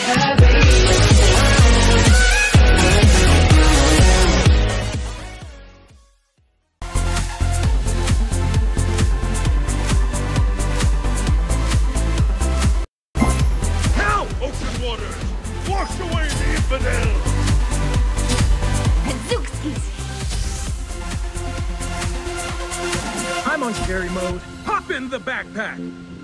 I'm on carry mode. Hop in the backpack.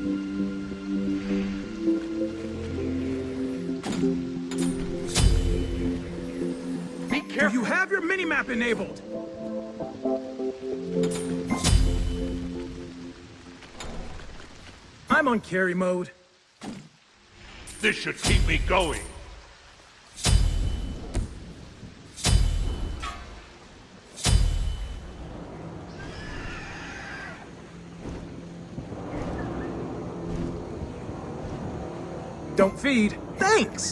Be careful. Do you have your minimap enabled? I'm on carry mode. This should keep me going. Don't feed. Thanks!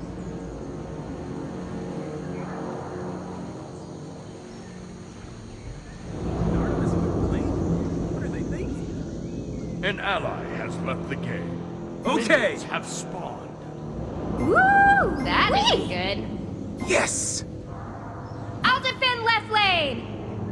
What are they thinking? An ally has left the game. Okay! Minions have spawned. Woo! That is good. Yes! I'll defend left lane!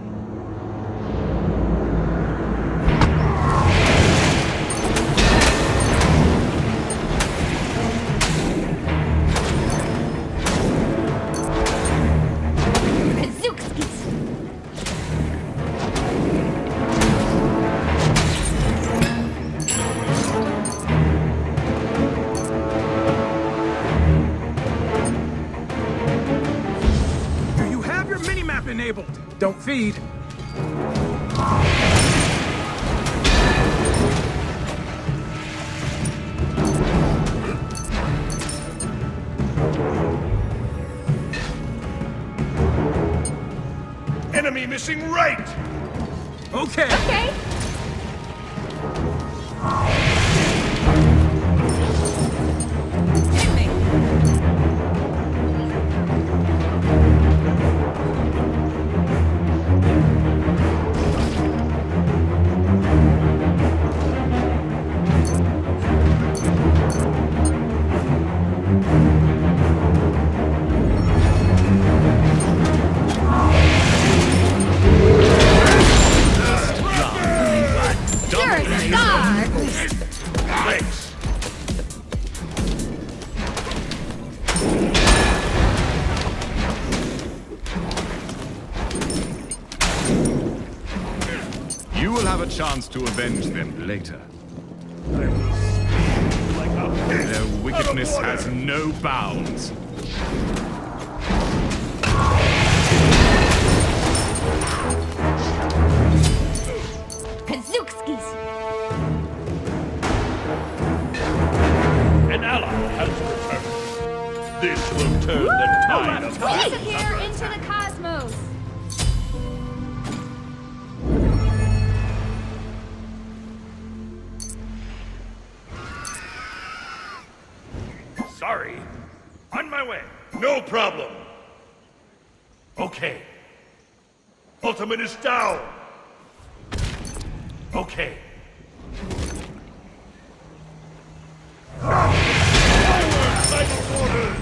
Enabled. Don't feed. Enemy missing right! Okay. Okay. You will have a chance to avenge them later. Their wickedness has no bounds. Kazookskis! An ally has returned. This will turn the tide of battle. Disappear into the cosmos! Sorry. On my way. No problem. Okay. Ultimate is down. Okay. Forward, vital orders!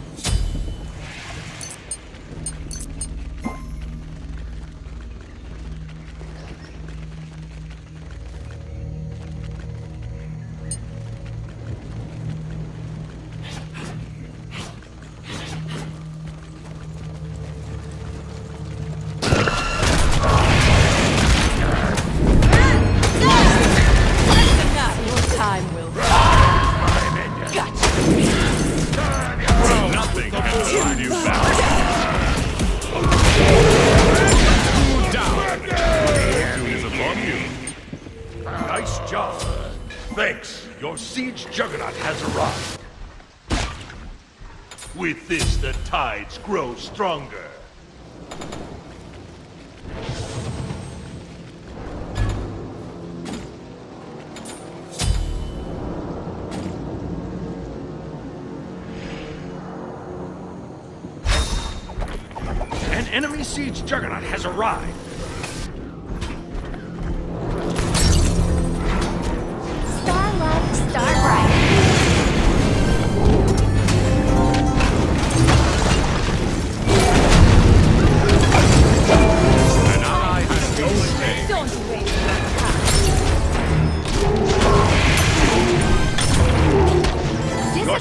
Time will Nothing can hold you back. Down. Is upon you. Nice job. Thanks. Your siege juggernaut has arrived. With this, the tides grow stronger. An enemy siege juggernaut has arrived. Star love, star bright.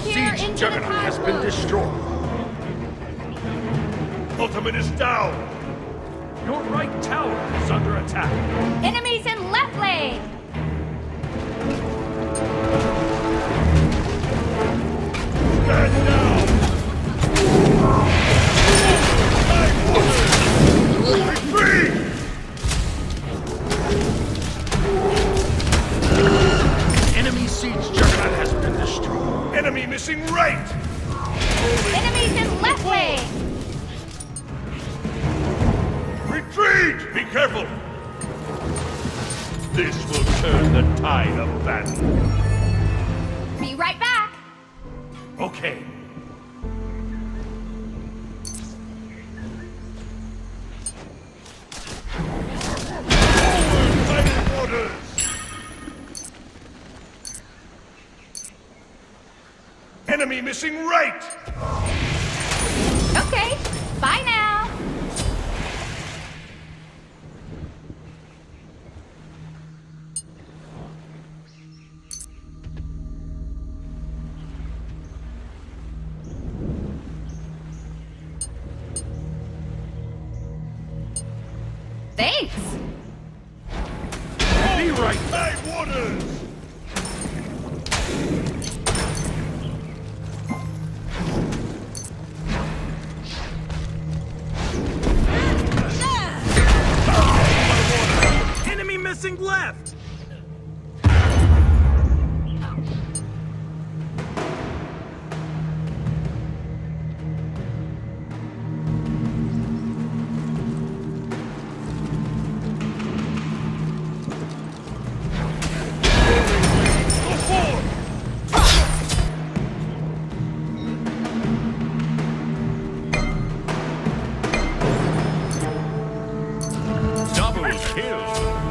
here siege into juggernaut the has been cosmos. destroyed. Ultimate is down. Your right tower is under attack. Enemies in left lane. Stand down. Retreat! Enemy siege juggernaut has been destroyed. Enemy missing right. Enemies in left lane. Retreat! Be careful. This will turn the tide of battle. Be right back. Okay. Fighting orders. Enemy missing right. Okay, bye now. Thanks. Be right. Tide waters. Enemy missing left. Double kill.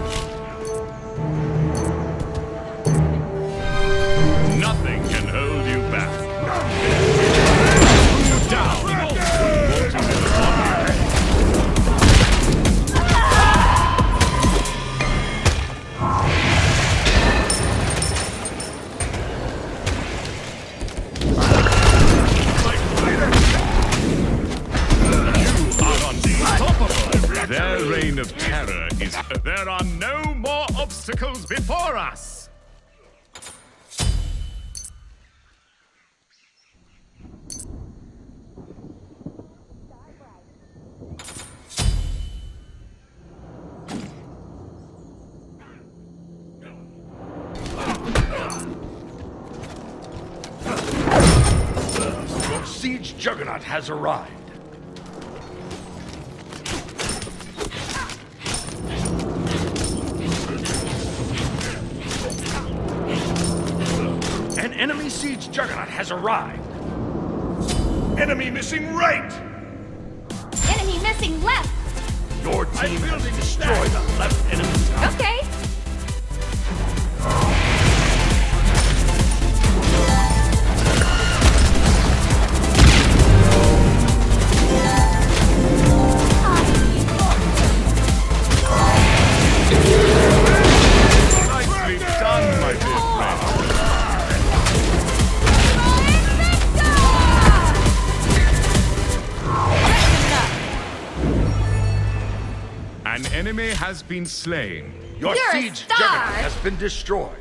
Nothing can hold you back. Down. Fortune is upon you. You are unstoppable. Their reign of terror is. There are no more obstacles before us. Your siege juggernaut has arrived. An enemy siege juggernaut has arrived. Enemy missing right. Enemy missing left. Your team has destroyed the left enemy tower. Okay. Nicely done, my dear friend. An enemy has been slain. Your You're a siege star. juggernaut has been destroyed.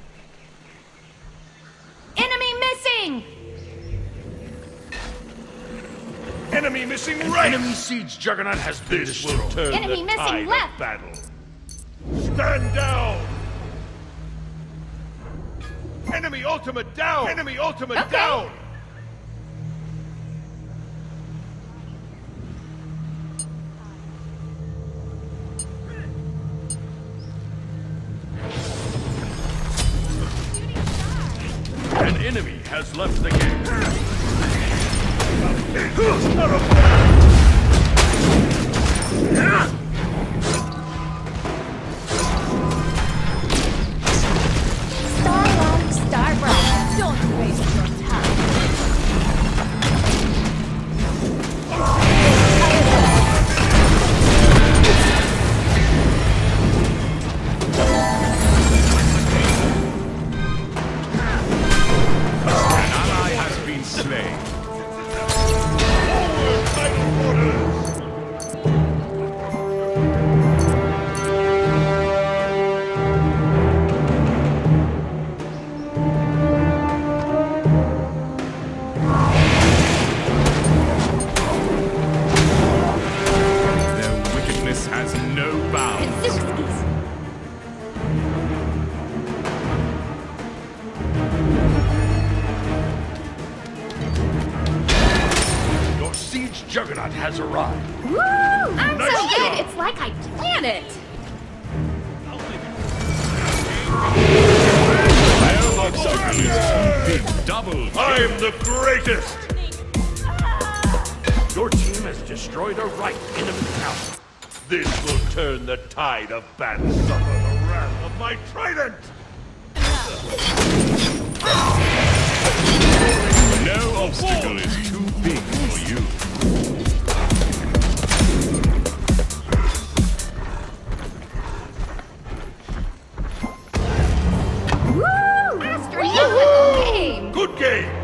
Enemy missing. Enemy missing right. Enemy siege juggernaut has been This will destroyed. turn Enemy the missing tide left. of battle. Stand down. Enemy ultimate down. Enemy ultimate Okay. down. An enemy has left the game. Starlight, star bright. Don't waste your time. An ally has slain. Forward, title orders! Their wickedness has no bounds. Your siege juggernaut has arrived. Woo! I'm Nice so good. job. It's like I planned it. No obstacle is too big. Double. I'm the greatest! Your team has destroyed a right enemy tower. This will turn the tide of battle. Suffer the wrath of my trident! No obstacle is too big for you. Woo! Master, you won the game. Good game!